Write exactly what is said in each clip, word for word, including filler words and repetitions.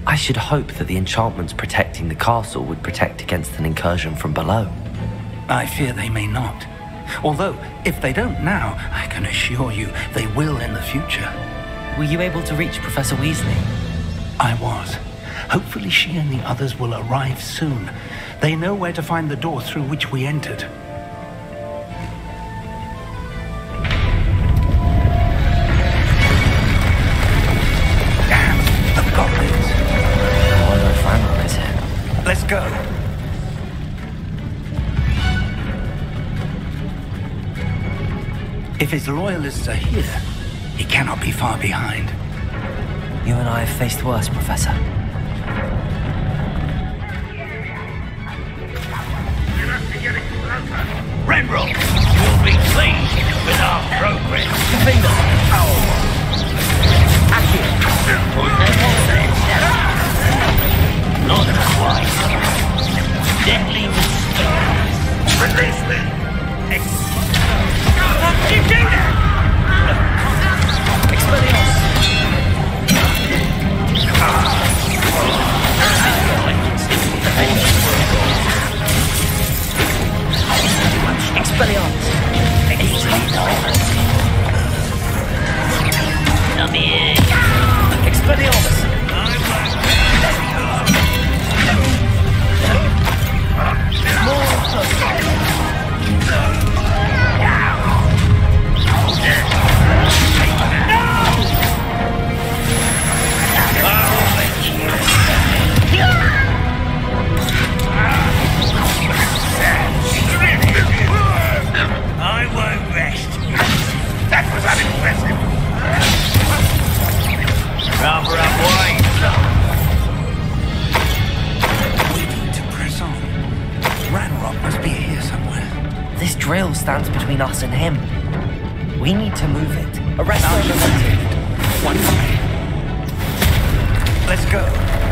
I should hope that the enchantments protecting the castle would protect against an incursion from below. I fear they may not. Although, if they don't now, I can assure you they will in the future. Were you able to reach Professor Weasley? I was. Hopefully she and the others will arrive soon. They know where to find the door through which we entered. Let's go. If his loyalists are here, he cannot be far behind. You and I have faced worse, Professor. You must be getting closer. Renroll, you'll be pleased with our progress. Finger. Oh. Accio. Not twice. Deadly mistake. Release me! How did you do that? Expelliarmus! Expelliarmus! Come here. Expelliarmus! I won't rest. That was unimpressive. Rather unwise. We need to press on. Ranrock must be here somewhere. This drill stands between us and him. We need to move it. Arrest him. One way. Let's go.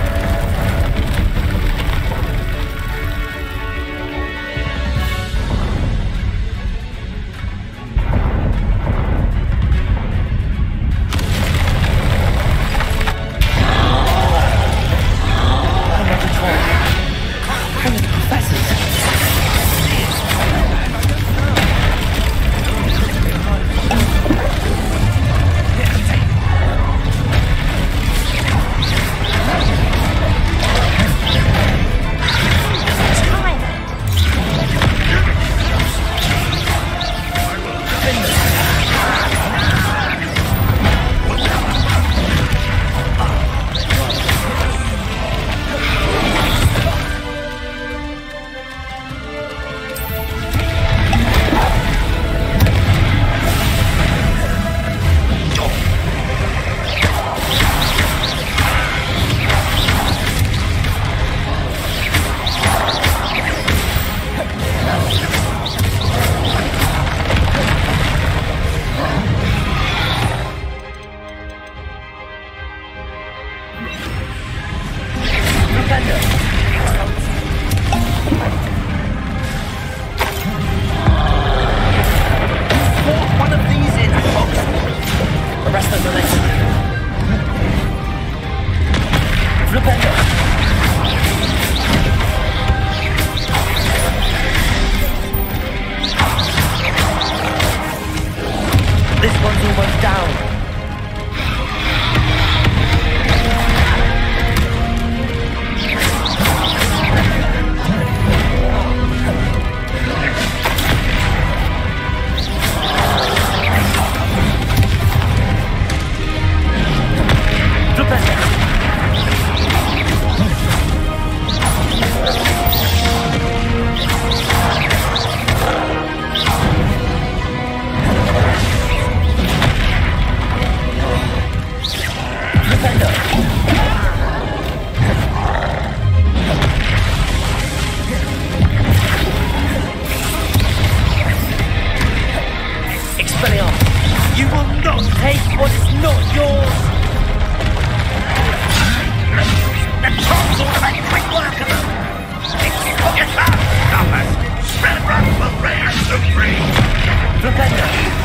Defender!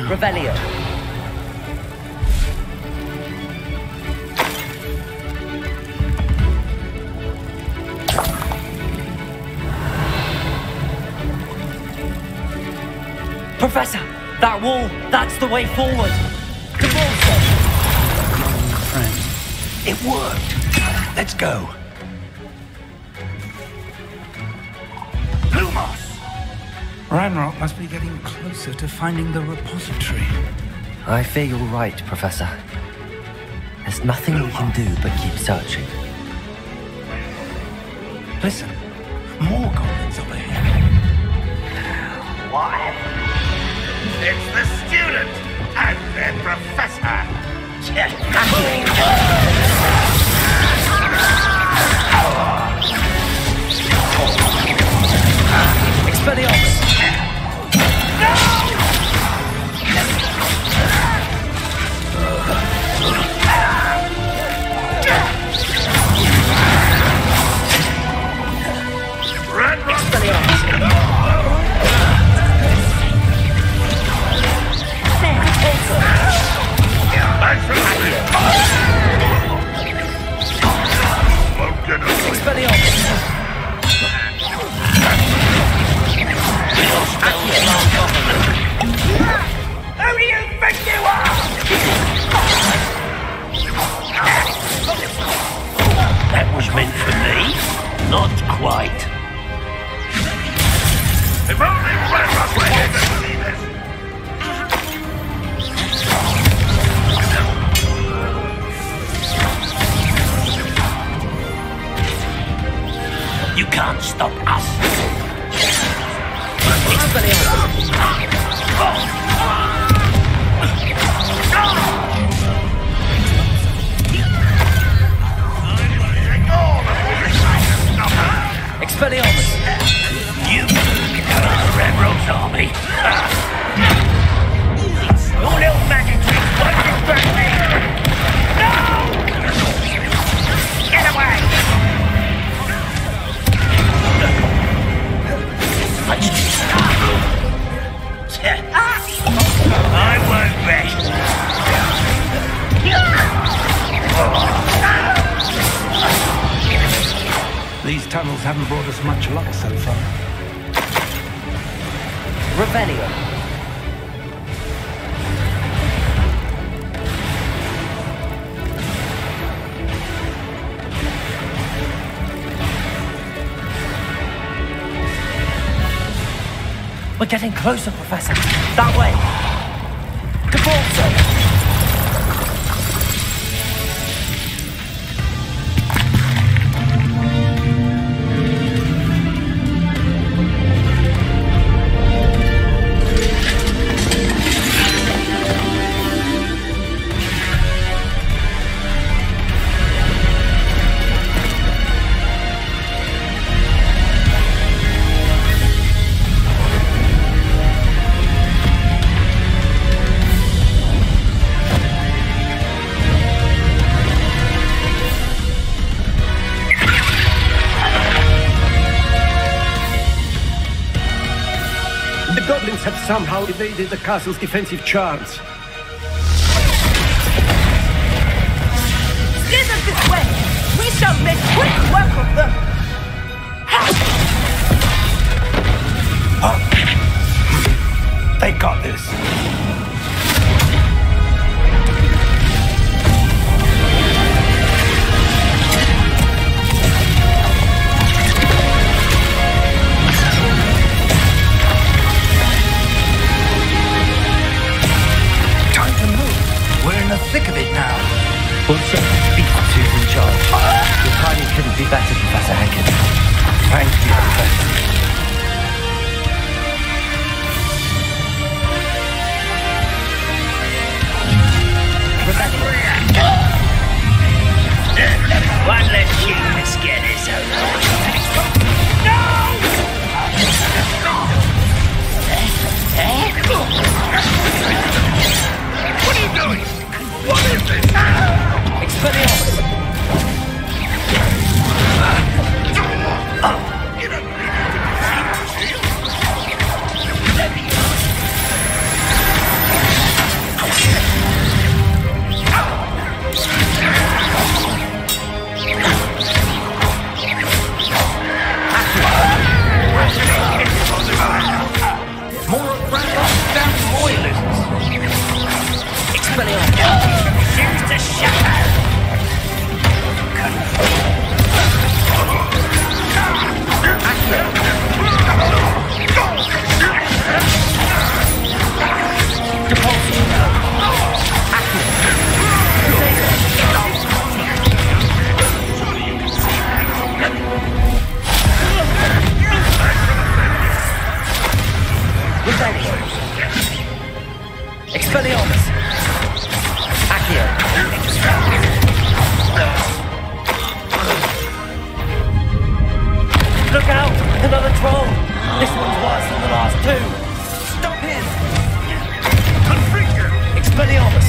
Revelio. Professor, that wall, that's the way forward. Cabalso. Young friend. It worked. Let's go. Lumos! Ranrock must be getting closer to finding the repository. I fear you're right, Professor. There's nothing we can do but keep searching. Listen, more goblins up ahead. Why? It's the student and their professor. Expelliarmus! Who do you think you are? That was meant for me. Not quite. If only Ranrock were here to see this. You can't stop us. Expelliarmus! You are Ranrock's army. Your little magic tricks won't distract me. No! Get away! I won't rest. These tunnels haven't brought us much luck so far. Revelio. We're getting closer, Professor. That way. Cabalso. The goblins have somehow evaded the castle's defensive charms. Steer them this way! We shall make quick work of them! Oh. They got this. Thick of it now. Also, beat who's in charge. Your timing couldn't be better, Professor Hankins. Thank you, Professor. One less sheep to scare this over. What are you doing? What is this? Expelliarmus! You don't really need to be to shatter! Expelliarmus! Accio! Look out! Another troll! This one's worse than the last two! Stop him! Confringo! Expelliarmus!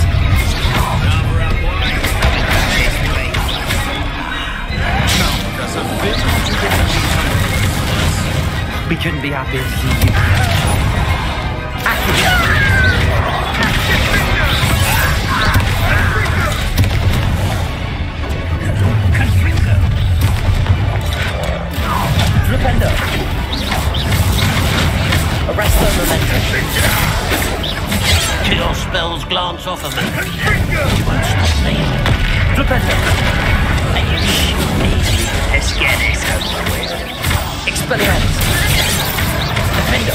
We couldn't be happier to see you. Accio! Flipendo! Arrest the momentum. Till your spells glance off of me. You won't stop me. Flipendo! Are you sure easy? Let's get this over with. Expelliarmus! Defendo!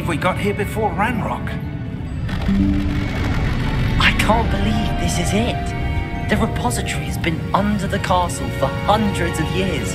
we got here before Ranrock. I can't believe this is it. The repository has been under the castle for hundreds of years.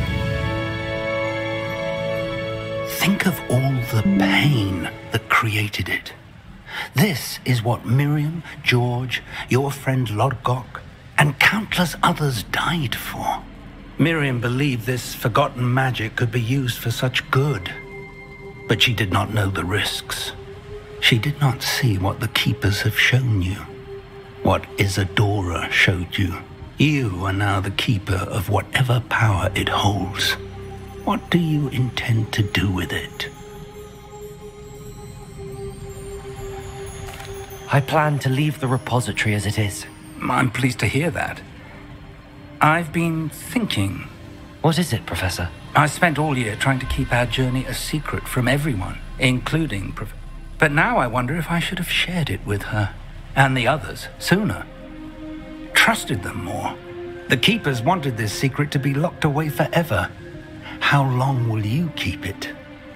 Think of all the pain that created it. This is what Miriam, George, your friend Lodgok, and countless others died for. Miriam believed this forgotten magic could be used for such good. But she did not know the risks. She did not see what the Keepers have shown you. What Isadora showed you. You are now the Keeper of whatever power it holds. What do you intend to do with it? I plan to leave the repository as it is. I'm pleased to hear that. I've been thinking. What is it, Professor? I spent all year trying to keep our journey a secret from everyone, including Prof... But now I wonder if I should have shared it with her, and the others, sooner. Trusted them more. The Keepers wanted this secret to be locked away forever. How long will you keep it?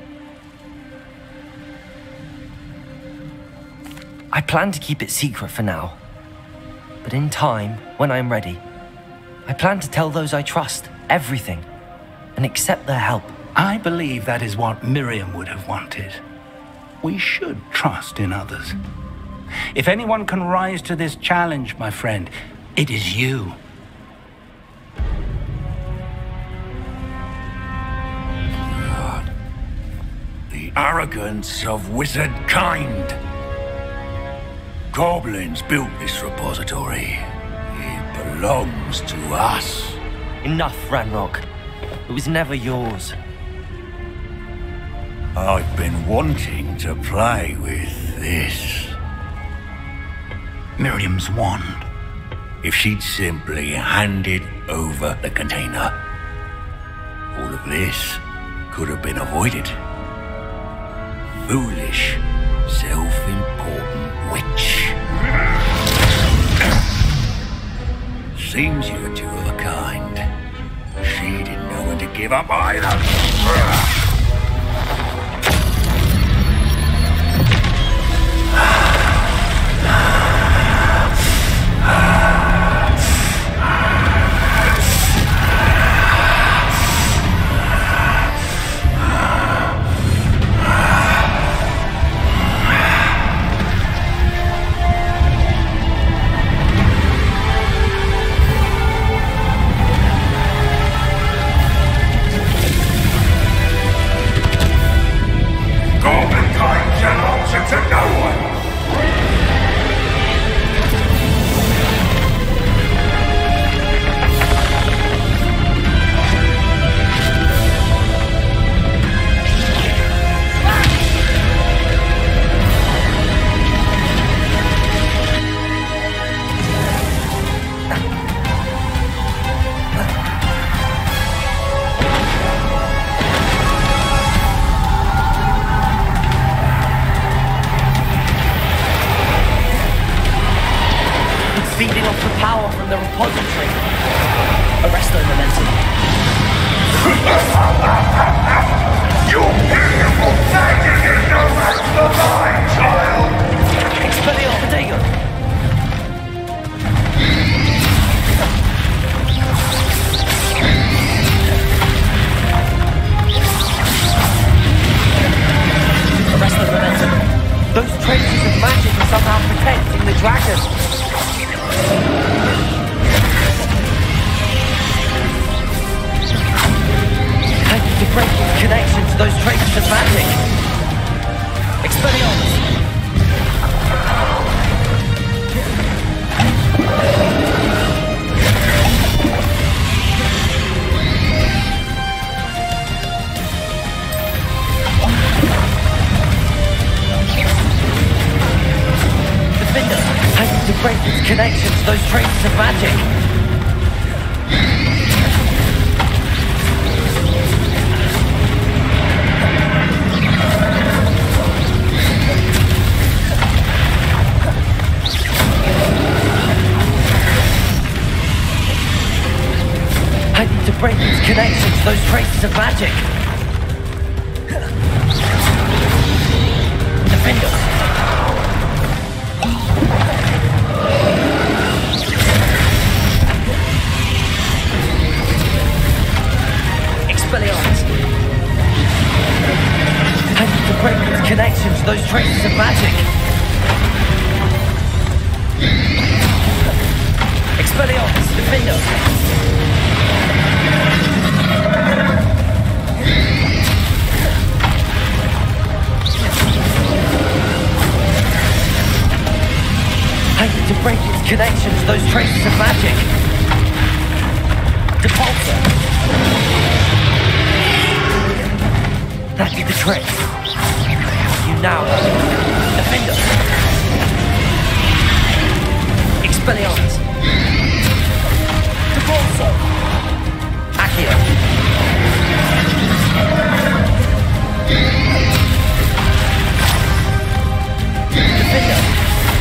I plan to keep it secret for now. But in time, when I'm ready, I plan to tell those I trust everything and accept their help. I believe that is what Miriam would have wanted. We should trust in others. If anyone can rise to this challenge, my friend, it is you. The arrogance of wizard kind. Goblins built this repository. It belongs to us. Enough, Ranrock. It was never yours. I've been wanting to play with this. Miriam's wand. If she'd simply handed over the container, all of this could have been avoided. Foolish, self-important witch. Seems you're two of a kind. She didn't know when to give up either. Feeding off the power from the repository. Arresto momentum. Your beautiful magic is no match for mine, child! Expelliarmus Prodigo. Arresto momentum. Those traces of magic are somehow protecting the dragon. I need to break its connection to those traces of magic. Expelliarmus. Defender. I need to break its connection to those traces of magic. I need to break its connection to those traces of magic. Defender! Expelliarmus! I need to break its connection to those traces of magic! Expelliarmus! Defender! I need to break its connection to those traces of magic. Depulsor. That did the trick. You now have it. Defender. Expelliarmus. Depulsor. Accio. Defender.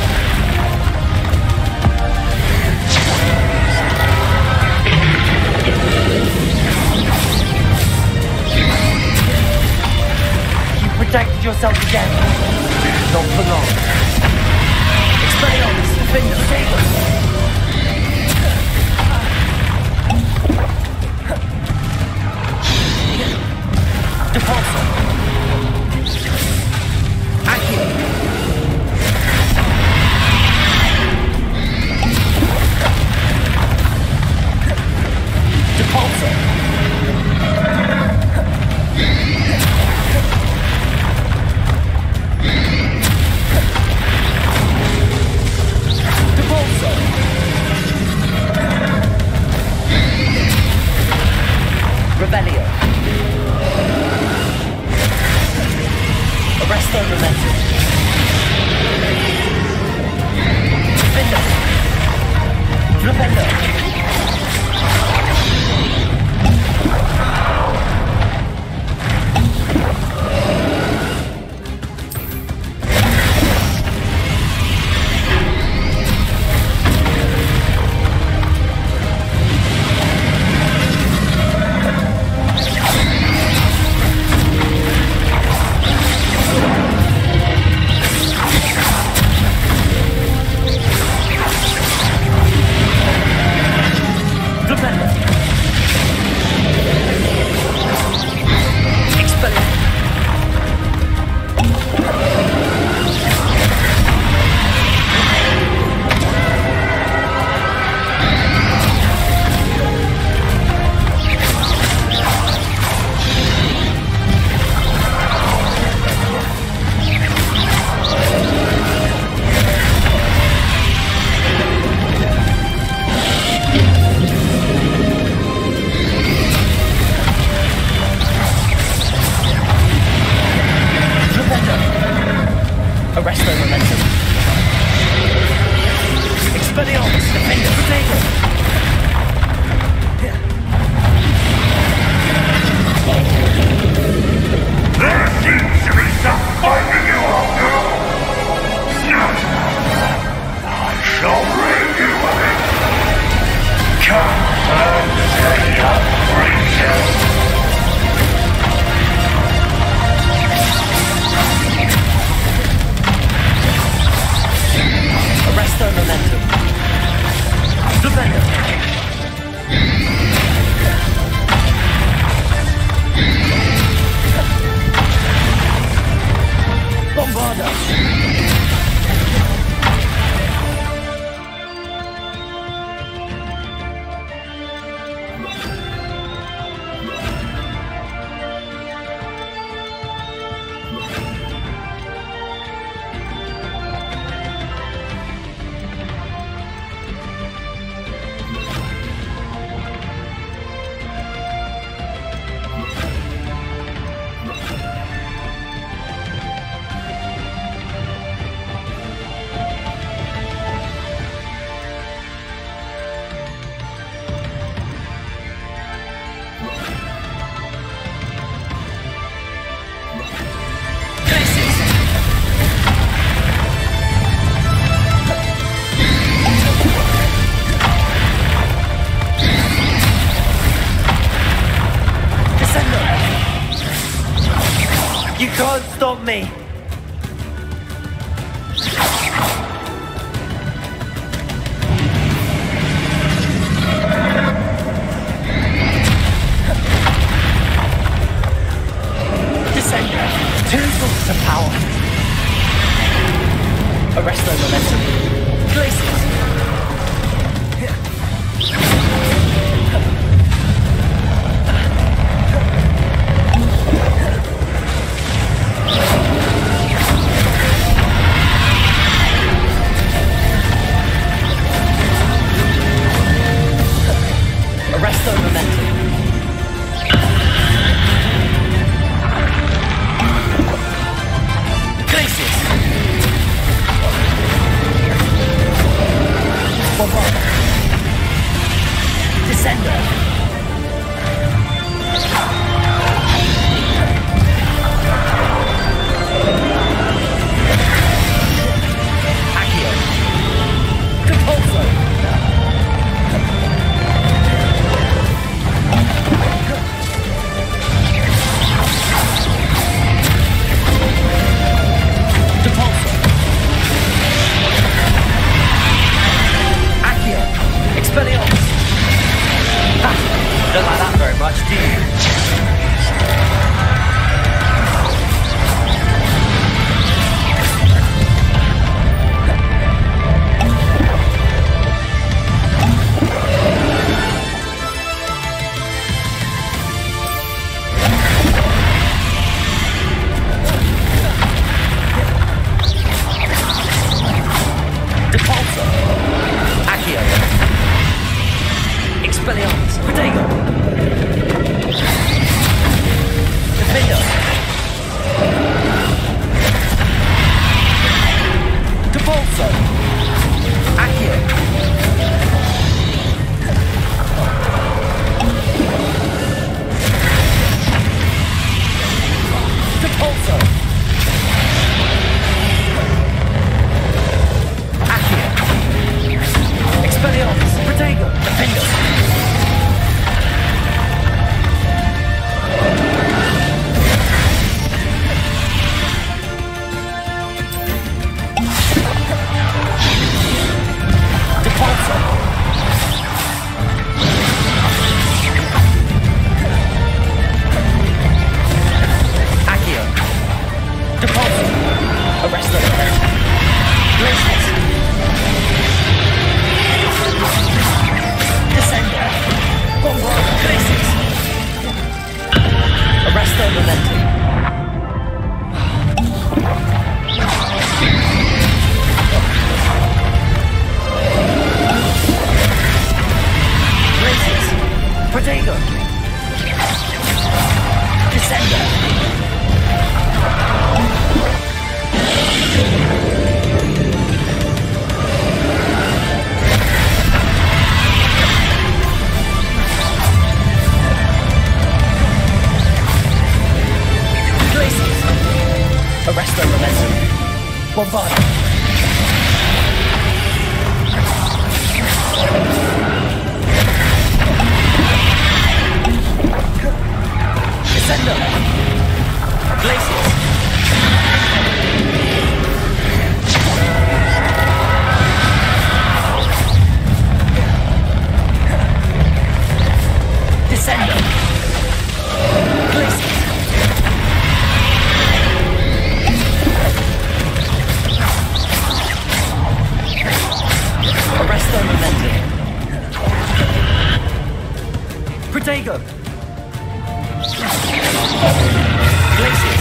Protected yourself again. Not for long. Expelliarmus, Defender, save us. Depulsor. Accio. Depulsor. Revelio. Arresto Momentum. Defender. Flipendo. You can't stop me. Glacius! Arresto Momentum. Glacius! Bombarda. Descender. Accio. Depulso. Depulso. Accio. Expelliarmus. Ha! Don't like that very much, do you? Depulso. Accio. Expelliarmus. Protego. Defender. Depulso. Accio. Depulso. Accio. Expelliarmus. Protego. Defender. Depulso. Accio. Depulso. Arresto. Glacius. Descender. Bombarda. Glacius. Arresto Momentum. Glacius. Protego. Descender. Glacius. Arresto Momentum. Bombarda. Descender. Glacius. Descender. Glacius. Arresto Momentum. Protego. Glacius.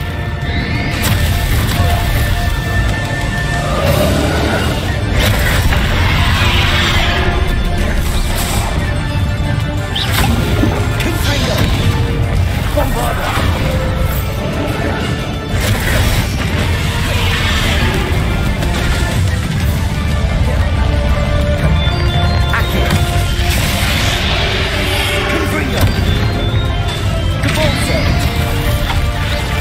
Confringo. Bombarda. Accio. Confringo. Depulso.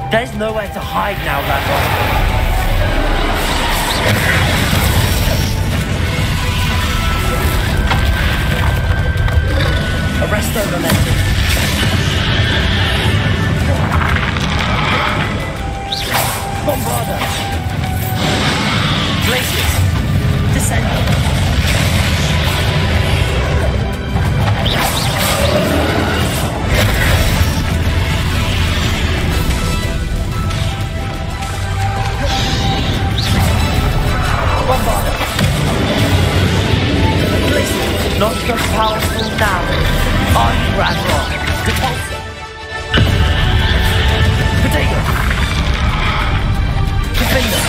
There's nowhere to hide now, Ranrock. Arresto momentum. Bombarda. Glacius. Descendo. Bombarda. Glacius. Not so powerful now. Are you Ranrock? Repulsor. Potato. Defender.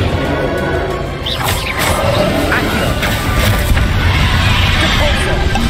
Accio. Repulsor.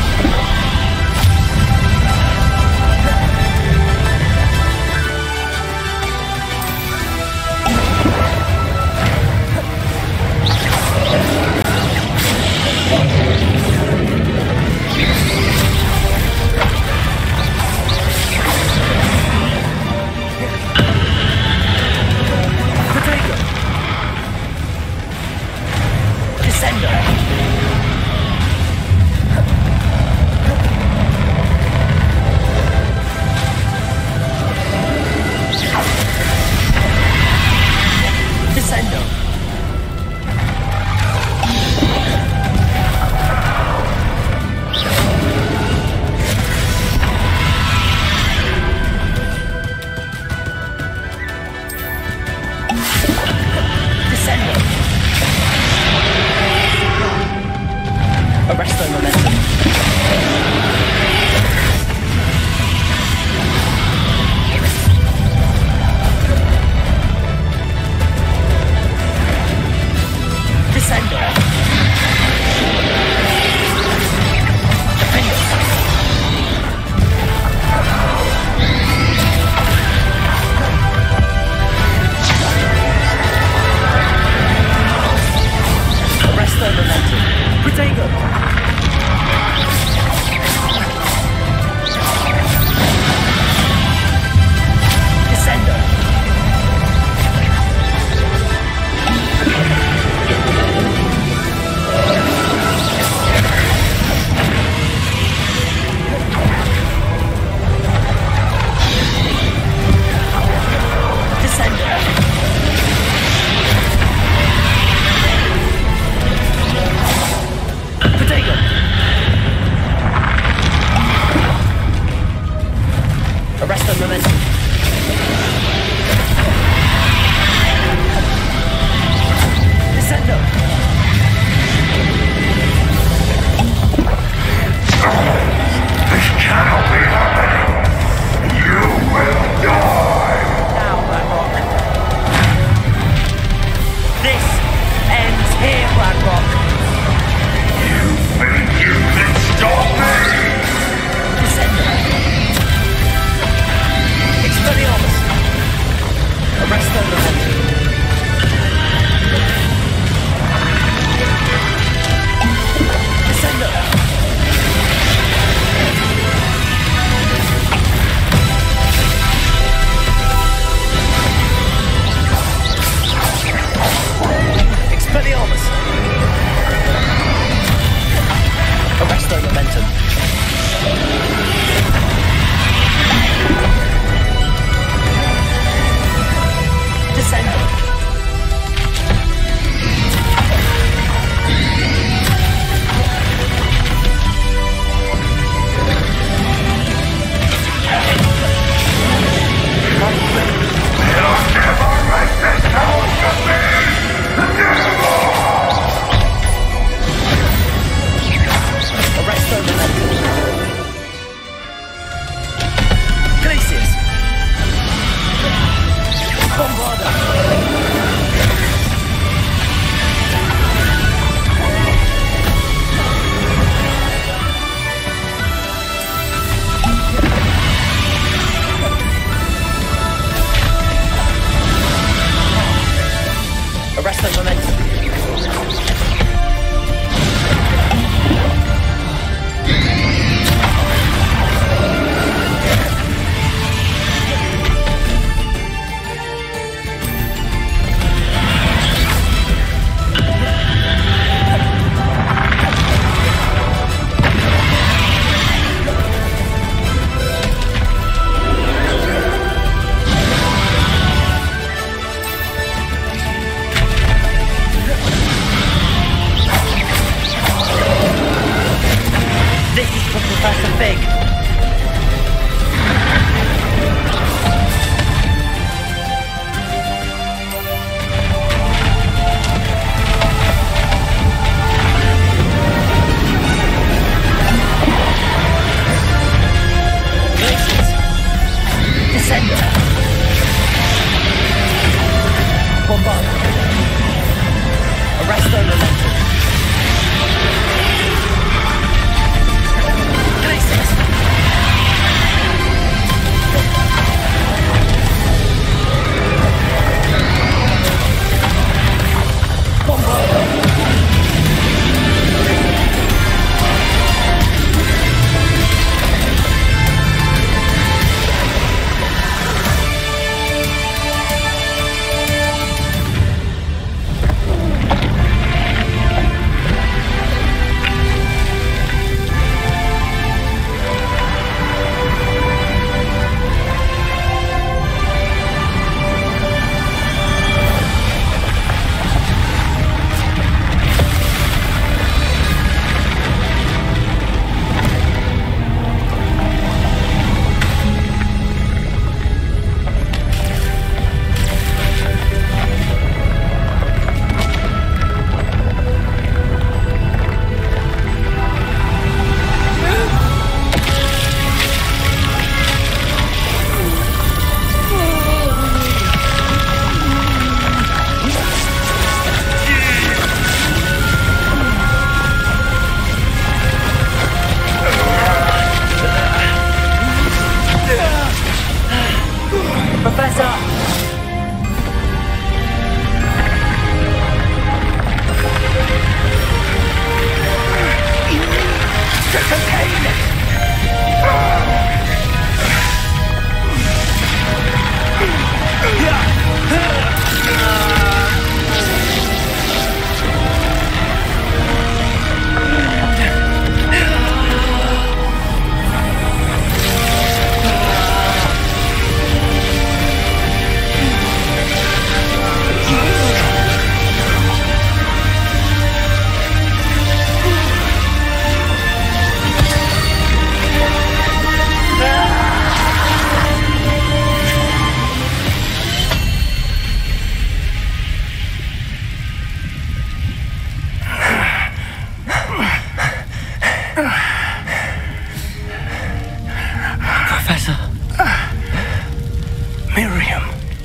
Professor. Uh, Miriam.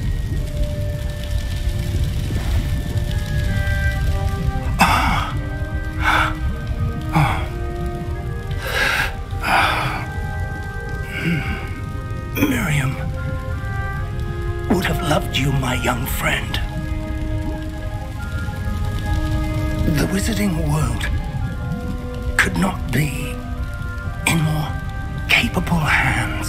Ah. Oh. Ah. Hmm. Miriam would have loved you, my young friend. The wizarding world could not be in more capable hands.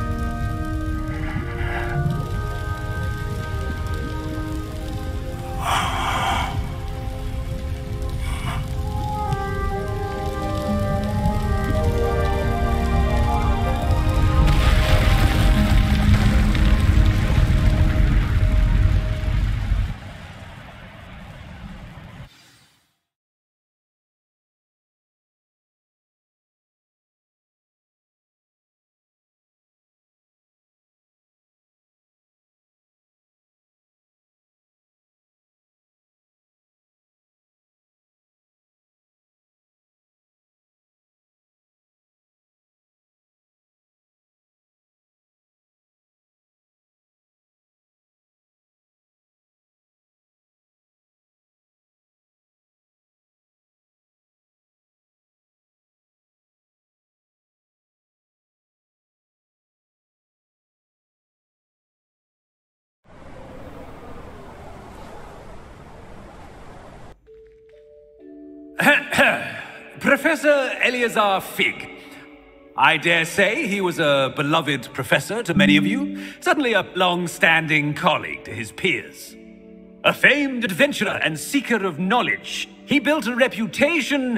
Professor Eleazar Fig. I dare say he was a beloved professor to many of you, certainly a long-standing colleague to his peers. A famed adventurer and seeker of knowledge, he built a reputation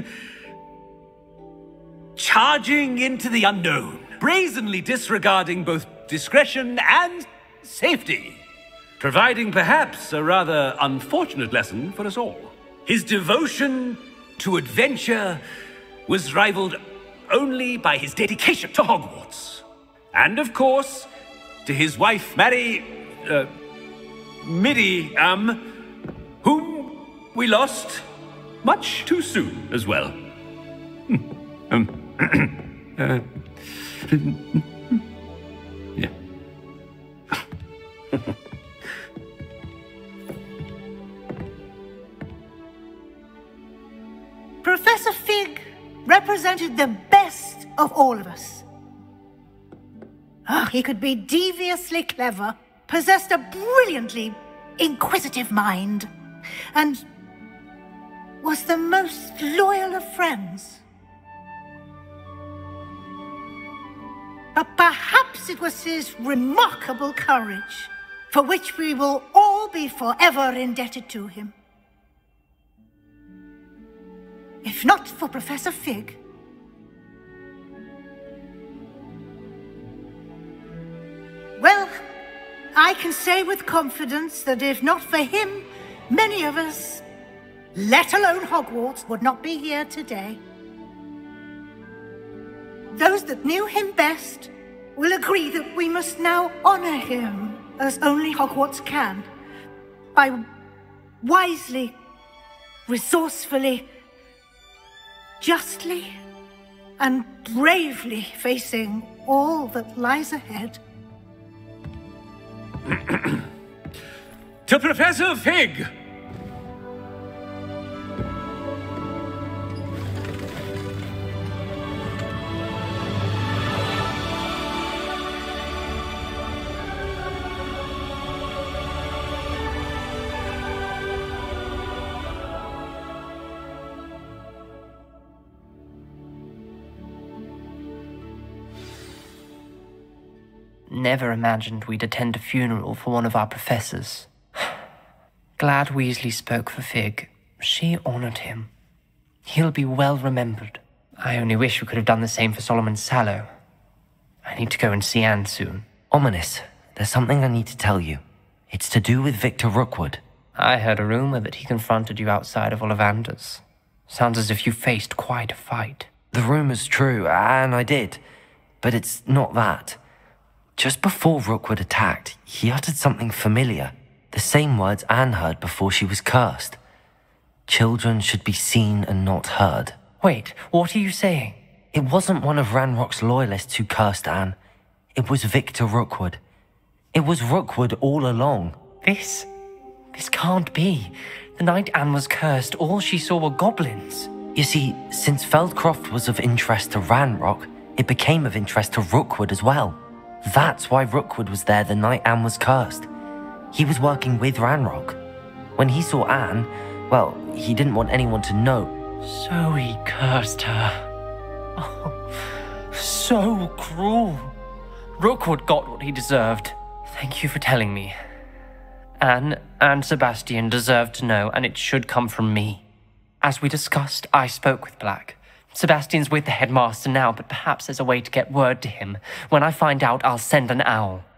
charging into the unknown, brazenly disregarding both discretion and safety, providing perhaps a rather unfortunate lesson for us all. His devotion to adventure was rivaled only by his dedication to Hogwarts. And of course, to his wife, Mary... Uh, Midi, um... whom we lost much too soon as well. um... uh, yeah. Professor Fig represented the best of all of us. Oh, he could be deviously clever, possessed a brilliantly inquisitive mind, and was the most loyal of friends. But perhaps it was his remarkable courage, for which we will all be forever indebted to him. If not for Professor Fig, well, I can say with confidence that if not for him, many of us, let alone Hogwarts, would not be here today. Those that knew him best will agree that we must now honor him as only Hogwarts can, by wisely, resourcefully, justly and bravely facing all that lies ahead. To Professor Fig! Never imagined we'd attend a funeral for one of our professors. Glad Weasley spoke for Fig. She honored him. He'll be well remembered. I only wish we could have done the same for Solomon Sallow. I need to go and see Anne soon. Ominous, there's something I need to tell you. It's to do with Victor Rookwood. I heard a rumor that he confronted you outside of Ollivander's. Sounds as if you faced quite a fight. The rumor's true, and I did. But it's not that. Just before Rookwood attacked, he uttered something familiar. The same words Anne heard before she was cursed. Children should be seen and not heard. Wait, what are you saying? It wasn't one of Ranrock's loyalists who cursed Anne. It was Victor Rookwood. It was Rookwood all along. This... this can't be. The night Anne was cursed, all she saw were goblins. You see, since Feldcroft was of interest to Ranrock, it became of interest to Rookwood as well. That's why Rookwood was there the night Anne was cursed. He was working with Ranrock. When he saw Anne, well, he didn't want anyone to know. So he cursed her. Oh, so cruel. Rookwood got what he deserved. Thank you for telling me. Anne and Sebastian deserve to know, and it should come from me. As we discussed, I spoke with Black. Sebastian's with the headmaster now, but perhaps there's a way to get word to him. When I find out, I'll send an owl.